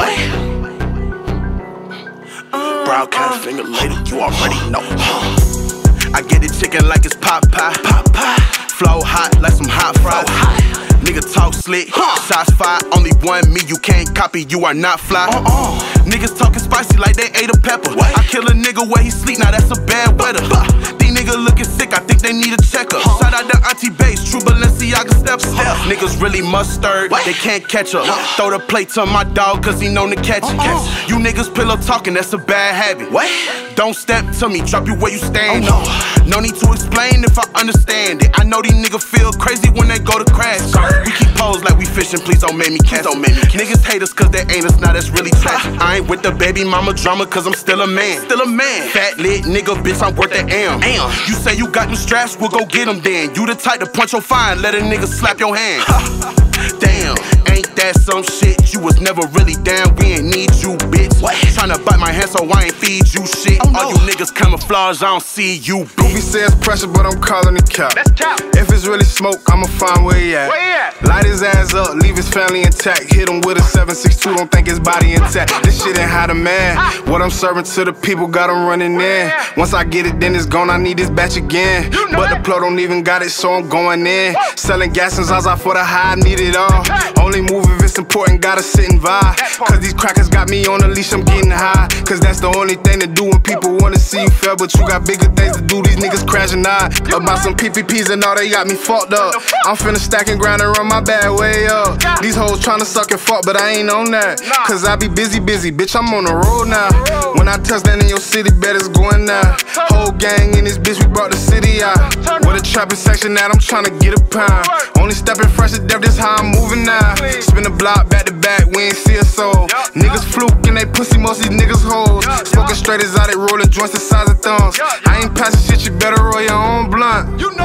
Brown cat finger lady, you already know. I get it chicken like it's pot pie. Flow hot like some hot fries. Nigga talk slick, shots fired, only one me, you can't copy, you are not fly. Niggas talking spicy like they ate a pepper. I kill a nigga where he sleep, now that's a bad weather. These niggas looking sick, I think they need a checkup. Shout out to Auntie Bass, true Balenciaga steps. Niggas really mustard, they can't catch up. Throw the plate to my dog cause he known to catch it. You niggas pillow talking, that's a bad habit. Don't step to me, drop you where you stand. No need to explain if I understand it. I know these niggas feel crazy when they go to crash. We keep pose like we fishing, please don't make me catch. Niggas hate us cause they ain't us, now that's really trash. I ain't with the baby mama drama cause I'm still a man. Fat lit nigga, bitch, I'm worth the M. You say you got them straps, we'll go get them then. You the type to punch your fine, let a nigga slap your hand. Damn, ain't that some shit? You was never really down, we ain't need you, bitch. Tryna bite my hand so I ain't feed you shit. All you niggas camouflage, I don't see you, bitch. Goofy says pressure, but I'm calling it cap. If it's really smoke, I'ma find where he at. Light his ass up, leave his family intact. Hit him with a 7.62, don't think his body intact. This shit ain't how the man. What I'm serving to the people, got them running in. Once I get it, then it's gone, I need this batch again. But the plug don't even got it, so I'm going in. Selling gas and Zaza for the high, need it all. Only move if it's important, gotta sit and vibe. Cause these crackers got me on the leash, I'm getting high. Cause that's the only thing to do when people wanna see you fail. But you got bigger things to do, these niggas crashing out. About some PPPs and all, they got me fucked up. I'm finna stack and grind and run my bad way up. These hoes tryna suck and fuck, but I ain't on that. Cause I be busy, bitch, I'm on the road now. When I touch that in your city, bet it's going now. Whole gang in this bitch, we brought the city out. With a trapping section that I'm tryna get a pound. Only stepping fresh to death, this how I'm moving now. Spin the block back to back, we ain't see a soul. Niggas fluke and they pussy, most these niggas hoes. Smoking straight as out, they rolling joints the size of thumbs. I ain't passing shit, you better roll your own blunt.